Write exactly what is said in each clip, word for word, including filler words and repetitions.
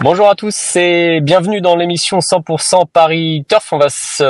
Bonjour à tous et bienvenue dans l'émission cent pour cent Paris Turf. On va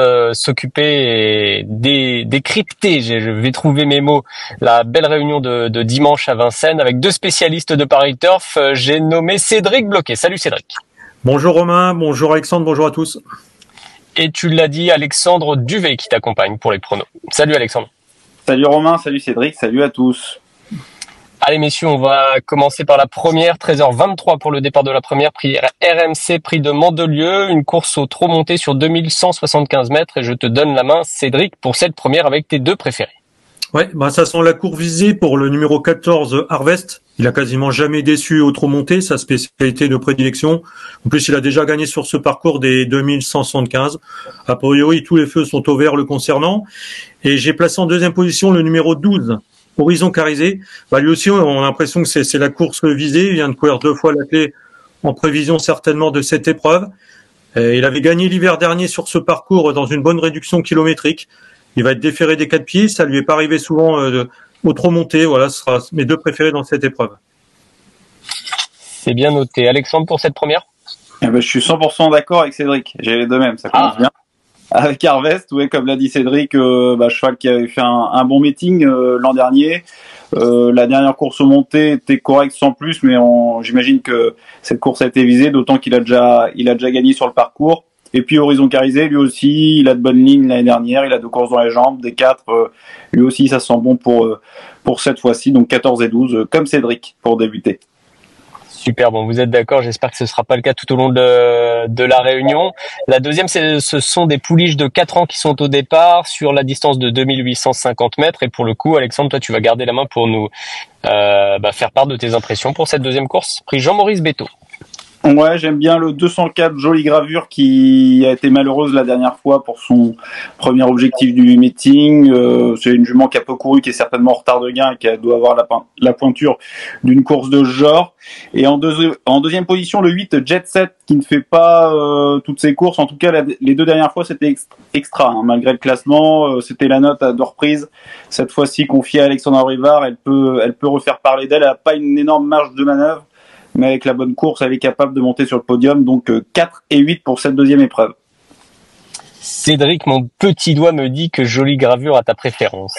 s'occuper et dé, décrypter, je vais trouver mes mots, la belle réunion de, de dimanche à Vincennes avec deux spécialistes de Paris Turf. J'ai nommé Cédric Bloquet. Salut Cédric. Bonjour Romain, bonjour Alexandre, bonjour à tous. Et tu l'as dit, Alexandre Duvet qui t'accompagne pour les pronos. Salut Alexandre. Salut Romain, salut Cédric, salut à tous. Allez messieurs, on va commencer par la première, treize heures vingt-trois pour le départ de la première, prix R M C, prix de Mandelieu, une course au trot monté sur deux mille cent soixante-quinze mètres et je te donne la main Cédric pour cette première avec tes deux préférés. Ouais, bah ça sent la cour visée pour le numéro quatorze Harvest. Il a quasiment jamais déçu au trot monté, sa spécialité de prédilection. En plus, il a déjà gagné sur ce parcours des deux mille cent soixante-quinze. A priori, tous les feux sont au vert le concernant. Et j'ai placé en deuxième position le numéro douze. Horizon Carisé, bah lui aussi on a l'impression que c'est, c'est la course visée, il vient de courir deux fois la clé en prévision certainement de cette épreuve. Et il avait gagné l'hiver dernier sur ce parcours dans une bonne réduction kilométrique. Il va être déféré des quatre pieds, ça lui est pas arrivé souvent euh, au trot monté, voilà, ce sera mes deux préférés dans cette épreuve. C'est bien noté. Alexandre pour cette première? Eh ben, je suis cent pour cent d'accord avec Cédric, j'ai les deux mêmes, ça commence ah. bien. Avec Harvest, ouais, comme l'a dit Cédric, euh, bah, cheval qui avait fait un, un bon meeting euh, l'an dernier. Euh, la dernière course au monté était correcte sans plus, mais on, j'imagine que cette course a été visée, d'autant qu'il a déjà, il a déjà gagné sur le parcours. Et puis Horizon Carisé, lui aussi, il a de bonnes lignes l'année dernière, il a deux courses dans les jambes, des quatre. Euh, lui aussi, ça sent bon pour euh, pour cette fois-ci, donc quatorze et douze, euh, comme Cédric pour débuter. Super, bon, vous êtes d'accord, j'espère que ce sera pas le cas tout au long de, de la réunion. La deuxième, c'est, ce sont des pouliches de quatre ans qui sont au départ sur la distance de deux mille huit cent cinquante mètres. Et pour le coup, Alexandre, toi, tu vas garder la main pour nous euh, bah, faire part de tes impressions pour cette deuxième course. Prix Jean-Maurice Béteau. Ouais, j'aime bien le deux cent quatre Jolie Gravure qui a été malheureuse la dernière fois pour son premier objectif du meeting. Euh, c'est une jument qui a peu couru, qui est certainement en retard de gain et qui doit avoir la, la pointure d'une course de ce genre. Et en, deux, en deuxième position, le huit Jet Set qui ne fait pas euh, toutes ses courses. En tout cas, la, les deux dernières fois, c'était extra. Hein, malgré le classement, euh, c'était la note à deux reprises. Cette fois-ci, confiée à Alexandra Rivard, elle peut, elle peut refaire parler d'elle. Elle n'a pas une énorme marge de manœuvre, mais avec la bonne course, elle est capable de monter sur le podium. Donc euh, quatre et huit pour cette deuxième épreuve. Cédric, mon petit doigt me dit que Jolie Gravure a ta préférence.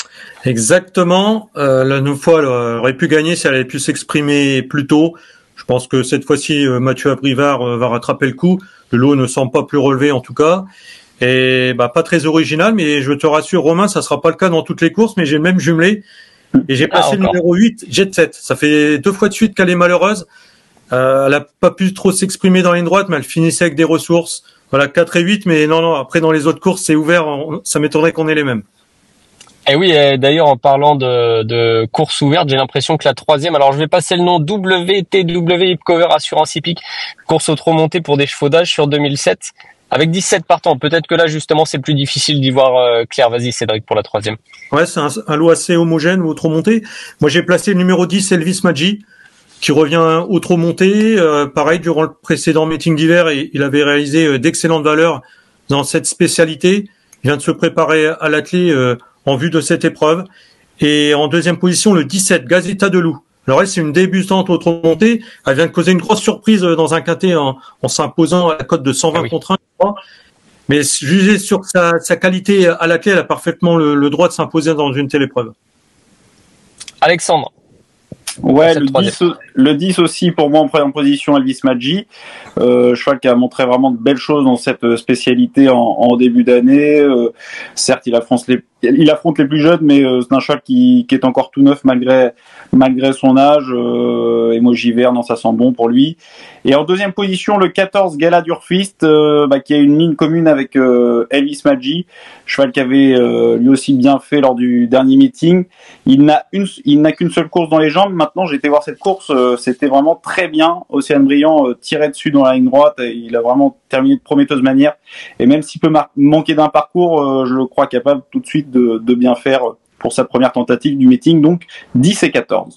Exactement. Euh, la nouvelle fois, elle aurait pu gagner si elle avait pu s'exprimer plus tôt. Je pense que cette fois-ci, euh, Mathieu Abrivard euh, va rattraper le coup. Le lot ne semble pas plus relevé en tout cas. Et bah pas très original, mais je te rassure Romain, ça sera pas le cas dans toutes les courses, mais j'ai le même jumelé. Et j'ai placé ah, le numéro huit, Jet Set. Ça fait deux fois de suite qu'elle est malheureuse. Euh, elle a pas pu trop s'exprimer dans la ligne droite, mais elle finissait avec des ressources. Voilà, quatre et huit, mais non, non, après dans les autres courses, c'est ouvert. On, ça m'étonnerait qu'on ait les mêmes. Et oui, et d'ailleurs, en parlant de, de course ouverte, j'ai l'impression que la troisième, alors je vais passer le nom W T W Hipcover Assurance Hippique, course au trot monté pour des chevaux d'âge sur deux mille sept. Avec dix-sept partants, peut-être que là justement c'est plus difficile d'y voir euh, clair. Vas-y Cédric pour la troisième. Ouais, c'est un, un lot assez homogène au trot monté. Moi j'ai placé le numéro dix Elvis Maggi, qui revient au trot monté. Euh, pareil, durant le précédent meeting d'hiver, il avait réalisé euh, d'excellentes valeurs dans cette spécialité. Il vient de se préparer à l'attelé euh, en vue de cette épreuve. Et en deuxième position, le dix-sept Gazeta de Loup. Alors elle, c'est une débutante au trot monté. Elle vient de causer une grosse surprise dans un quintet en, en s'imposant à la cote de cent vingt ah oui. contre un, je crois. Mais jugé sur sa, sa qualité à la clé, elle a parfaitement le, le droit de s'imposer dans une telle épreuve. Alexandre. Ouais, le dix, le dix aussi pour moi en première position, Elvis Maggi. Euh, cheval qui a montré vraiment de belles choses dans cette spécialité en, en début d'année. Euh, certes, il affronte les, il affronte les plus jeunes, mais euh, c'est un cheval qui, qui est encore tout neuf malgré malgré son âge. Euh, Emoji vert, non, ça sent bon pour lui. Et en deuxième position, le quatorze Gala Durfist, euh, bah, qui a une ligne commune avec euh, Elvis Maggi, cheval qui avait euh, lui aussi bien fait lors du dernier meeting. Il n'a une, il n'a qu'une seule course dans les jambes. Maintenant, j'ai été voir cette course, euh, c'était vraiment très bien. Océane Brillant euh, tirait dessus dans la ligne droite, et il a vraiment terminé de prometteuse manière. Et même s'il peut mar- manquer d'un parcours, euh, je le crois capable tout de suite de, de bien faire pour sa première tentative du meeting. Donc dix et quatorze.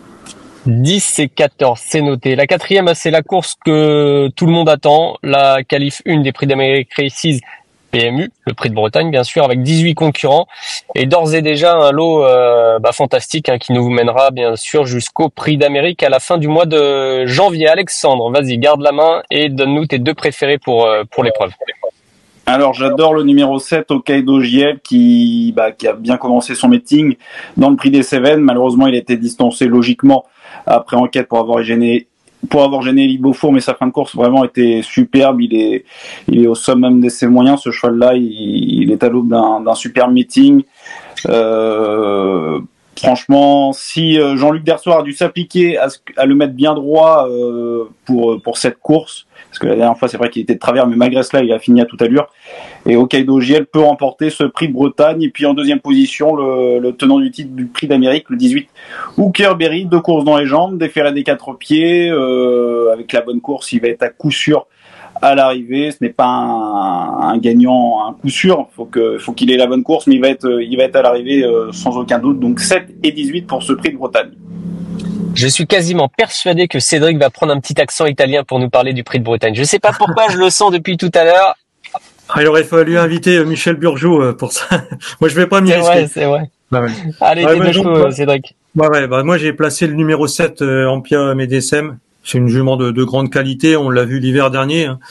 dix et quatorze, c'est noté. La quatrième, c'est la course que tout le monde attend, la qualif un des prix d'Amérique Races P M U, le Prix de Bretagne bien sûr, avec dix-huit concurrents et d'ores et déjà un lot euh, bah, fantastique hein, qui nous mènera bien sûr jusqu'au Prix d'Amérique à la fin du mois de janvier. Alexandre, vas-y, garde la main et donne-nous tes deux préférés pour euh, pour l'épreuve. Alors j'adore le numéro sept, Hokkaido J L, qui, bah, qui a bien commencé son meeting dans le Prix des Cévennes. Malheureusement, il a été distancé logiquement après enquête pour avoir gêné pour avoir gêné Élie Beaufour, mais sa fin de course vraiment était superbe. Il est, il est au summum de ses moyens, ce cheval-là. Il, il est à l'aube d'un, d'un super meeting. Euh, franchement, si Jean-Luc Dersoir a dû s'appliquer à, à le mettre bien droit euh, pour pour cette course, parce que la dernière fois c'est vrai qu'il était de travers, mais malgré cela il a fini à toute allure. Et Hokkaido J L peut remporter ce Prix de Bretagne. Et puis en deuxième position, le, le tenant du titre du Prix d'Amérique, le dix-huit, Hooker Berry, deux courses dans les jambes, déféré des quatre pieds. Euh, avec la bonne course, il va être à coup sûr à l'arrivée. Ce n'est pas un, un gagnant, un coup sûr. Faut que, faut qu'il ait la bonne course, mais il va être, il va être à l'arrivée euh, sans aucun doute. Donc sept et dix-huit pour ce Prix de Bretagne. Je suis quasiment persuadé que Cédric va prendre un petit accent italien pour nous parler du Prix de Bretagne. Je sais pas pourquoi, je le sens depuis tout à l'heure. Ah, il aurait fallu inviter Michel Burgeot pour ça. Moi, je vais pas m'y c'est risquer. Vrai, c'est vrai. Bah, ouais. Allez, ouais, t'es bah, de cheveux, Cédric. Bah, ouais, bah, moi, j'ai placé le numéro sept, euh, Ampia Medesem. C'est une jument de, de grande qualité. On l'a vu l'hiver dernier. Hein.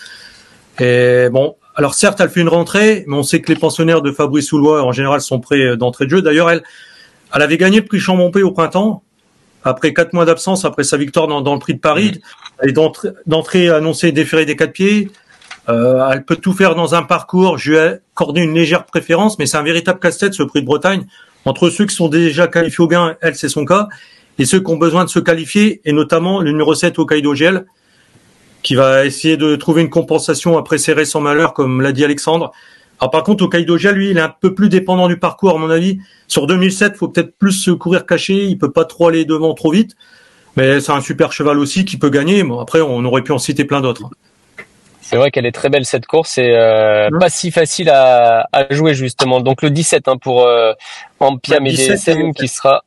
Et bon, alors certes, elle fait une rentrée, mais on sait que les pensionnaires de Fabrice Soulois, en général, sont prêts d'entrée de jeu. D'ailleurs, elle, elle avait gagné le prix Chambon-Pé au printemps. Après quatre mois d'absence, après sa victoire dans, dans le Prix de Paris, elle est d'entrée, d'entrée annoncée déférée des quatre pieds. Euh, elle peut tout faire dans un parcours. Je lui ai accordé une légère préférence, mais c'est un véritable casse-tête ce Prix de Bretagne. Entre ceux qui sont déjà qualifiés au gain, elle c'est son cas, et ceux qui ont besoin de se qualifier, et notamment le numéro sept Hokkaido J L, qui va essayer de trouver une compensation après ses récents malheurs, comme l'a dit Alexandre. Alors par contre, Hokkaido J L, lui, il est un peu plus dépendant du parcours, à mon avis. Sur deux mille sept, faut peut-être plus se courir caché, il peut pas trop aller devant trop vite, mais c'est un super cheval aussi qui peut gagner. Bon, après, on aurait pu en citer plein d'autres. C'est vrai qu'elle est très belle cette course et euh, mmh. pas si facile à, à jouer justement. Donc le dix-sept hein, pour euh, Ampia Medesem qui sera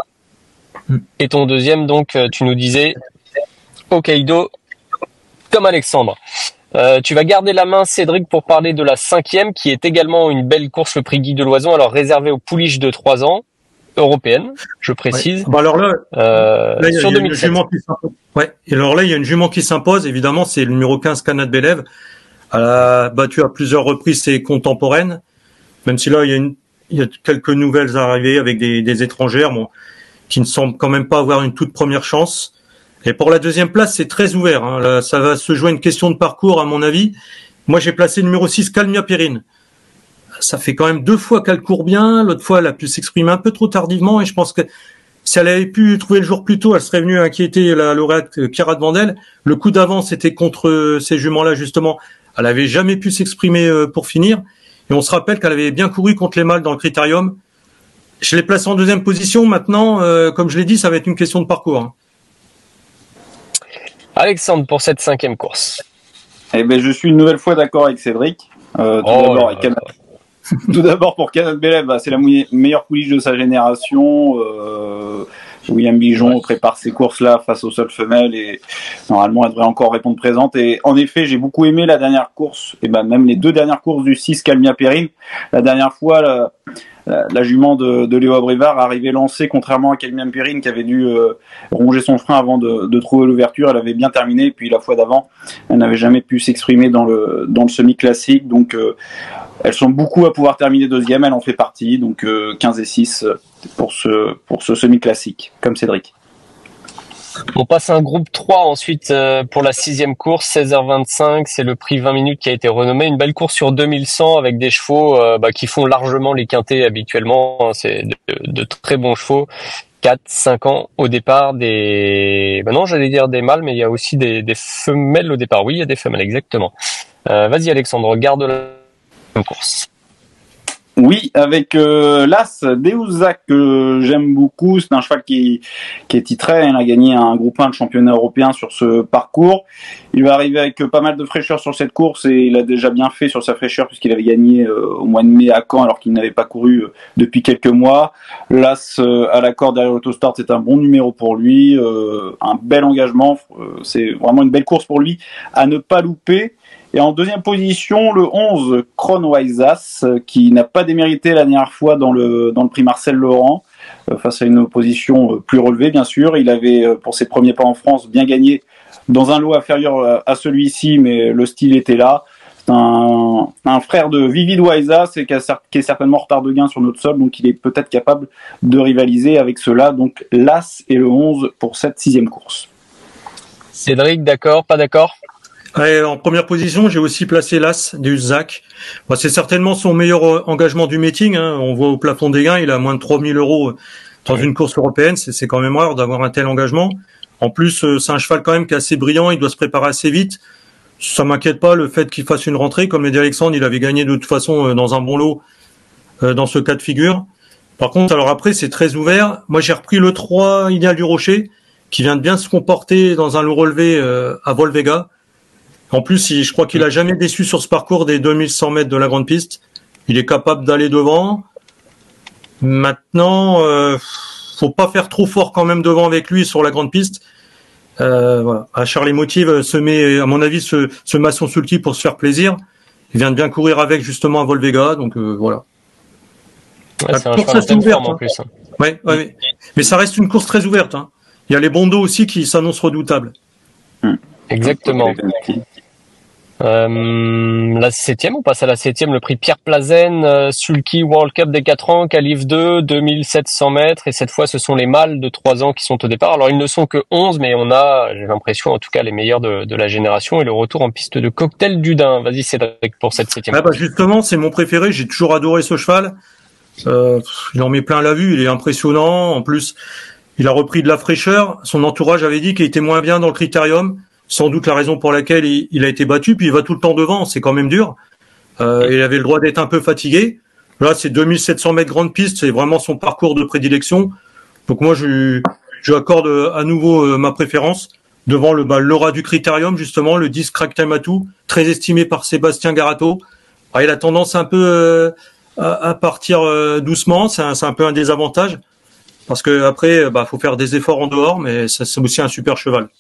mmh. et ton deuxième donc tu nous disais Hokkaido comme Alexandre. Euh, tu vas garder la main Cédric pour parler de la cinquième qui est également une belle course, le prix Guy de Loison, alors réservé aux pouliches de trois ans européenne, je précise. Ouais. Bah alors là, euh, là il y a, sur il y a une jument qui s'impose. Ouais. Et alors là, il y a une jument qui s'impose. Évidemment, c'est le numéro quinze, Canad Belev. Elle a battu à plusieurs reprises ses contemporaines. Même si là, il y a une, il y a quelques nouvelles arrivées avec des, des étrangères, bon, qui ne semblent quand même pas avoir une toute première chance. Et pour la deuxième place, c'est très ouvert. Hein. Là, ça va se jouer une question de parcours, à mon avis. Moi, j'ai placé le numéro six, Calmia Perrine. Ça fait quand même deux fois qu'elle court bien. L'autre fois, elle a pu s'exprimer un peu trop tardivement. Et je pense que si elle avait pu trouver le jour plus tôt, elle serait venue inquiéter la lauréate Chiara de Vandel. Le coup d'avance était contre ces juments-là, justement. Elle avait jamais pu s'exprimer pour finir. Et on se rappelle qu'elle avait bien couru contre les mâles dans le critérium. Je l'ai placée en deuxième position. Maintenant, euh, comme je l'ai dit, ça va être une question de parcours. Hein. Alexandre, pour cette cinquième course. Eh ben, je suis une nouvelle fois d'accord avec Cédric. Euh, tout, oh d'abord, là avec Canad... tout d'abord, pour Canad Belev, bah, c'est la mou- meilleure pouliche de sa génération. Euh, William Bijon ouais. prépare ces courses-là face aux seules femelles et normalement, elle devrait encore répondre présente. Et en effet, j'ai beaucoup aimé la dernière course, et ben même les deux dernières courses du six Calmia Perrine. La dernière fois, la, la, la jument de, de Léo Abrivard arrivait lancée, contrairement à Calmia Perrine qui avait dû euh, ronger son frein avant de, de trouver l'ouverture. Elle avait bien terminé, et puis la fois d'avant, elle n'avait jamais pu s'exprimer dans le dans le semi-classique. Donc, euh, elles sont beaucoup à pouvoir terminer deuxième, elle en fait partie. Donc, euh, quinze et six pour ce pour ce semi-classique, comme Cédric. On passe à un groupe trois ensuite euh, pour la sixième course, seize heures vingt-cinq, c'est le prix vingt minutes qui a été renommé. Une belle course sur deux mille cent avec des chevaux euh, bah, qui font largement les quintés habituellement. C'est de, de très bons chevaux, quatre, cinq ans au départ. Des, bah non, j'allais dire des mâles, mais il y a aussi des, des femelles au départ. Oui, il y a des femelles, exactement. Euh, vas-y Alexandre, garde la course. Oui, avec euh, l'As Deusa que j'aime beaucoup. C'est un cheval qui, qui est titré. Il a gagné un groupe un de championnat européen sur ce parcours. Il va arriver avec pas mal de fraîcheur sur cette course et il a déjà bien fait sur sa fraîcheur puisqu'il avait gagné euh, au mois de mai à Caen alors qu'il n'avait pas couru euh, depuis quelques mois. L'As euh, à la corde derrière l'Autostart, c'est un bon numéro pour lui. Euh, un bel engagement. Euh, c'est vraiment une belle course pour lui à ne pas louper. Et en deuxième position, le onze, Kronweisas, qui n'a pas démérité la dernière fois dans le, dans le prix Marcel Laurent, euh, face à une opposition plus relevée, bien sûr. Il avait, euh, pour ses premiers pas en France, bien gagné dans un lot inférieur à celui-ci, mais le style était là. C'est un, un frère de Vivid Weisas, qui, qui est certainement en retard de gain sur notre sol, donc il est peut-être capable de rivaliser avec cela. Donc l'As et le onze pour cette sixième course. Cédric, d'accord, pas d'accord? Ouais, en première position, j'ai aussi placé l'As du Zach. Bon, c'est certainement son meilleur engagement du meeting. Hein. On voit au plafond des gains, il a moins de trois mille euros dans une course européenne. C'est, c'est quand même rare d'avoir un tel engagement. En plus, c'est un cheval quand même qui est assez brillant. Il doit se préparer assez vite. Ça m'inquiète pas le fait qu'il fasse une rentrée. Comme l'a dit Alexandre, il avait gagné de toute façon dans un bon lot dans ce cas de figure. Par contre, alors après, c'est très ouvert. Moi, j'ai repris le trois, Idéal du Rocher, qui vient de bien se comporter dans un lot relevé à Volvega. En plus, je crois qu'il a jamais déçu sur ce parcours des deux mille cent mètres de la grande piste. Il est capable d'aller devant. Maintenant, euh, faut pas faire trop fort quand même devant avec lui sur la grande piste. Euh, voilà. À Charlie Motive se met, à mon avis, se, se met à son sulky pour se faire plaisir. Il vient de bien courir avec justement à Volvega, donc euh, voilà. Ouais, c'est un cheval en ouverte, forme hein. En plus. Hein. Ouais, ouais, ouais. Mais ça reste une course très ouverte. Hein. Il y a les bandeaux aussi qui s'annoncent redoutables. Exactement. Euh, la septième, on passe à la septième, le prix Pierre Plazen, euh, Sulky World Cup des quatre ans, Calife deux, deux mille sept cents mètres, et cette fois ce sont les mâles de trois ans qui sont au départ. Alors ils ne sont que onze, mais on a, j'ai l'impression, en tout cas les meilleurs de, de la génération, et le retour en piste de Cocktail du Dain. Vas-y Cédric pour cette septième. Ah bah justement, c'est mon préféré, j'ai toujours adoré ce cheval. Euh, il en met plein la vue, il est impressionnant, en plus il a repris de la fraîcheur, son entourage avait dit qu'il était moins bien dans le critérium. Sans doute la raison pour laquelle il, il a été battu, puis il va tout le temps devant, c'est quand même dur. Euh, il avait le droit d'être un peu fatigué. Là, c'est deux mille sept cents mètres grande piste, c'est vraiment son parcours de prédilection. Donc moi, je, je accorde à nouveau euh, ma préférence devant le bah, l'aura du critérium, justement, le dix Crack Time Atout, très estimé par Sébastien Garato. Ah, il a tendance un peu euh, à, à partir euh, doucement, c'est un, c'est un peu un désavantage, parce que après, bah, faut faire des efforts en dehors, mais ça, c'est aussi un super cheval.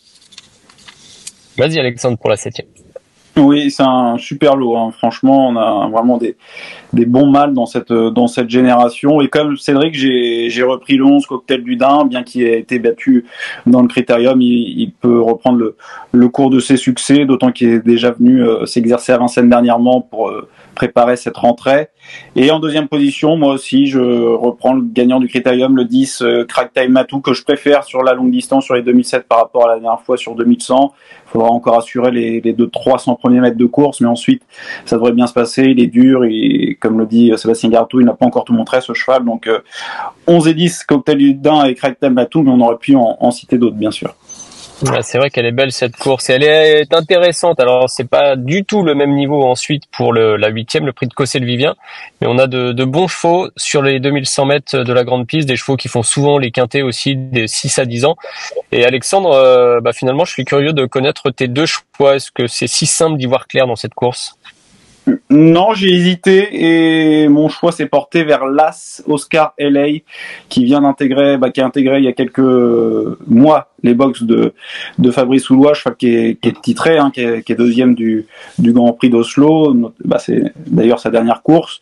Vas-y Alexandre pour la septième. Oui, c'est un super lot. Hein. Franchement, on a vraiment des, des bons mâles dans cette, dans cette génération. Et comme Cédric, j'ai, j'ai repris le onze Cocktail du Dain, bien qu'il ait été battu dans le critérium, il, il peut reprendre le, le cours de ses succès, d'autant qu'il est déjà venu euh, s'exercer à Vincennes dernièrement pour euh, préparer cette rentrée. Et en deuxième position, moi aussi, je reprends le gagnant du critérium, le dix euh, Crack Time Atout, que je préfère sur la longue distance sur les deux mille sept par rapport à la dernière fois sur deux mille cent. Il faudra encore assurer les, les deux trois cents premiers mètres de course, mais ensuite, ça devrait bien se passer. Il est dur et, comme le dit Sébastien Garato, il n'a pas encore tout montré, ce cheval. Donc, euh, onze et dix, Cocktail du Dain et Crack Time Atout, mais on aurait pu en, en citer d'autres, bien sûr. Ouais, c'est vrai qu'elle est belle cette course et elle est intéressante. Alors c'est pas du tout le même niveau ensuite pour le, la huitième, le prix de Cossé-le-Vivien, mais on a de, de bons chevaux sur les deux mille cent mètres de la grande piste, des chevaux qui font souvent les quintés aussi des six à dix ans. Et Alexandre, euh, bah finalement je suis curieux de connaître tes deux choix. Est-ce que c'est si simple d'y voir clair dans cette course? Non, j'ai hésité et mon choix s'est porté vers l'As Oscar L A qui vient d'intégrer, bah, qui a intégré il y a quelques mois les box de de Fabrice Houlois, cheval qui est, qui est titré, hein, qui, est, qui est deuxième du du Grand Prix d'Oslo. Bah, c'est d'ailleurs sa dernière course.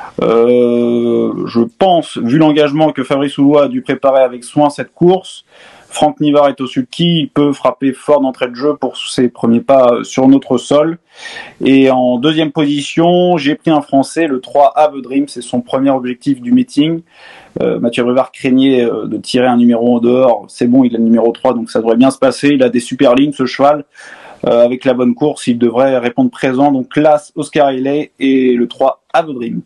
Euh, je pense, vu l'engagement que Fabrice Houlois a dû préparer avec soin cette course, Franck Nivard est au sulky, il peut frapper fort d'entrée de jeu pour ses premiers pas sur notre sol. Et en deuxième position, j'ai pris un Français, le trois Have a Dream, c'est son premier objectif du meeting. Euh, Mathieu Brevard craignait euh, de tirer un numéro en dehors, c'est bon, il a le numéro trois, donc ça devrait bien se passer. Il a des super lignes, ce cheval. Euh, avec la bonne course, il devrait répondre présent. Donc l'As Oscar L A et le trois Have a Dream.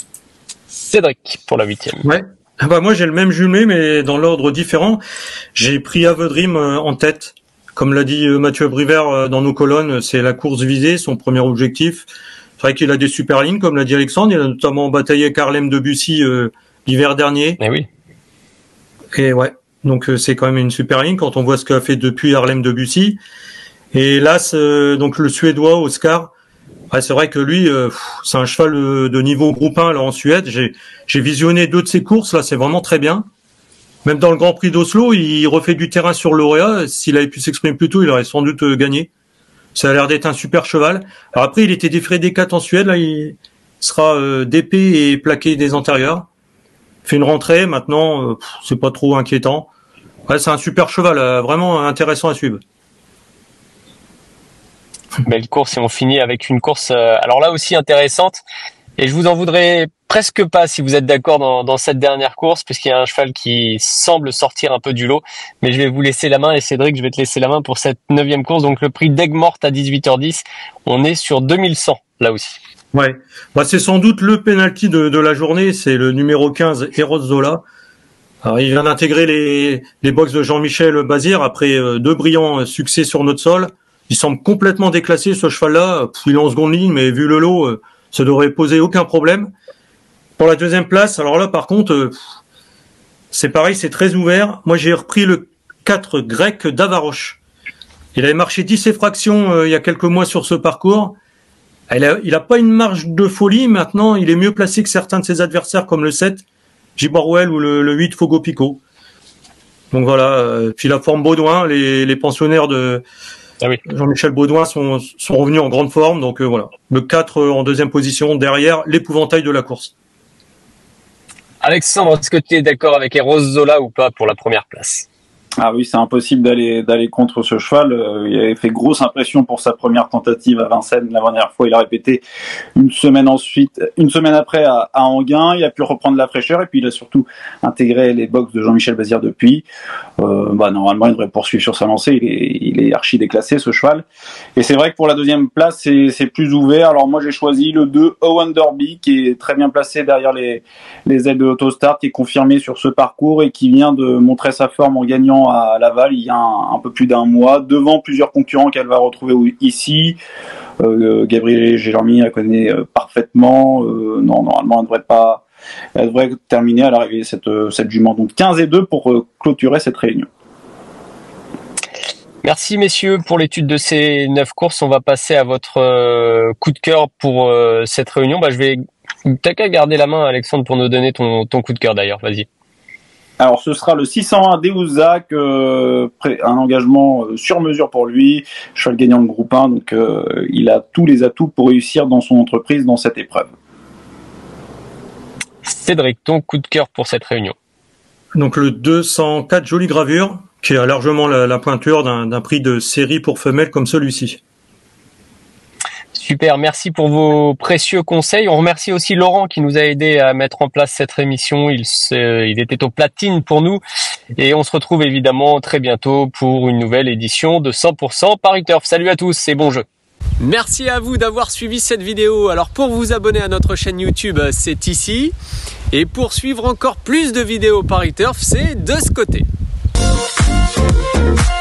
Cédric pour la huitième. Ouais. Ah bah moi j'ai le même jumelé mais dans l'ordre différent. J'ai pris Have a Dream en tête. Comme l'a dit Mathieu Brivert dans nos colonnes, c'est la course visée, son premier objectif. C'est vrai qu'il a des super lignes, comme l'a dit Alexandre. Il a notamment bataillé avec Harlem Debussy euh, l'hiver dernier. Eh oui. Et ouais, donc euh, c'est quand même une super ligne quand on voit ce qu'a fait depuis Harlem Debussy. Et là, euh, donc le Suédois Oscar. Ouais, c'est vrai que lui, euh, c'est un cheval de niveau groupe un là en Suède. J'ai, j'ai visionné deux de ses courses, là, c'est vraiment très bien. Même dans le Grand Prix d'Oslo, il refait du terrain sur lauréat. S'il avait pu s'exprimer plus tôt, il aurait sans doute gagné. Ça a l'air d'être un super cheval. Alors après, il était défrayé des quatre en Suède. Là, il sera euh, d'épée et plaqué des antérieurs. Fait une rentrée. Maintenant, euh, c'est pas trop inquiétant. Ouais, c'est un super cheval, euh, vraiment intéressant à suivre. Belle course et on finit avec une course, euh, alors là aussi intéressante. Et je vous en voudrais presque pas si vous êtes d'accord dans, dans cette dernière course, puisqu'il y a un cheval qui semble sortir un peu du lot. Mais je vais vous laisser la main et Cédric, je vais te laisser la main pour cette neuvième course. Donc le prix d'Aigues-Mortes à dix-huit heures dix. On est sur deux mille cent là aussi. Ouais, bah, c'est sans doute le penalty de, de la journée. C'est le numéro quinze, Eros Zola. Alors il vient d'intégrer les, les box de Jean-Michel Bazir après euh, deux brillants succès sur notre sol. Il semble complètement déclassé ce cheval-là. Il est en seconde ligne, mais vu le lot, euh, ça devrait poser aucun problème. Pour la deuxième place, alors là par contre, euh, c'est pareil, c'est très ouvert. Moi j'ai repris le quatre grec d'Avaroche. Il avait marché dix et fractions euh, il y a quelques mois sur ce parcours. Il a, il a pas une marge de folie. Maintenant, il est mieux placé que certains de ses adversaires comme le sept, Giborwell ou le, le huit, Fogo Pico. Donc voilà. Euh, puis la forme Baudouin, les, les pensionnaires de ah oui. Jean-Michel Baudouin sont, sont revenus en grande forme. Donc euh, voilà. Le quatre euh, en deuxième position, derrière l'épouvantail de la course. Alexandre, est-ce que tu es d'accord avec Eros Zola ou pas pour la première place? Ah oui, c'est impossible d'aller d'aller contre ce cheval. Euh, il avait fait grosse impression pour sa première tentative à Vincennes. La dernière fois, il a répété une semaine ensuite, une semaine après à, à Enghien. Il a pu reprendre la fraîcheur et puis il a surtout intégré les box de Jean-Michel Bazir depuis. Euh, bah normalement, il devrait poursuivre sur sa lancée. Il est, il est archi déclassé ce cheval. Et c'est vrai que pour la deuxième place, c'est c'est plus ouvert. Alors moi, j'ai choisi le deux Owen Derby qui est très bien placé derrière les les ailes de Autostart, qui est confirmé sur ce parcours et qui vient de montrer sa forme en gagnant à Laval il y a un, un peu plus d'un mois, devant plusieurs concurrents qu'elle va retrouver ici. Euh, Gabriel Gélormy la connaît euh, parfaitement. Euh, non, normalement, elle devrait pas, elle devrait terminer à l'arrivée cette cette jument. Donc quinze et deux pour euh, clôturer cette réunion. Merci messieurs pour l'étude de ces neuf courses. On va passer à votre euh, coup de cœur pour euh, cette réunion. Bah, je vais t'as qu'à garder la main, Alexandre, pour nous donner ton ton coup de cœur d'ailleurs. Vas-y. Alors ce sera le six cent un d'Eouzac, euh, un engagement euh, sur mesure pour lui, cheval gagnant de groupe un, donc euh, il a tous les atouts pour réussir dans son entreprise dans cette épreuve. Cédric, ton coup de cœur pour cette réunion? Donc le deux cent quatre, jolie gravure, qui a largement la, la pointure d'un, d'un prix de série pour femelles comme celui-ci. Super, merci pour vos précieux conseils. On remercie aussi Laurent qui nous a aidé à mettre en place cette émission. Il, se, il était au platine pour nous et on se retrouve évidemment très bientôt pour une nouvelle édition de cent pour cent Paris Turf. Salut à tous et bon jeu. Merci à vous d'avoir suivi cette vidéo. Alors pour vous abonner à notre chaîne YouTube, c'est ici. Et pour suivre encore plus de vidéos Paris Turf, c'est de ce côté.